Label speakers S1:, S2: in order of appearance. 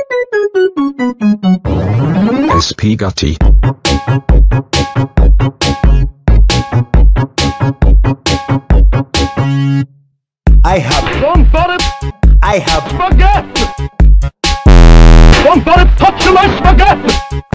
S1: Spgt.
S2: I have
S3: Spaghet! Somebody touch my spaghetti!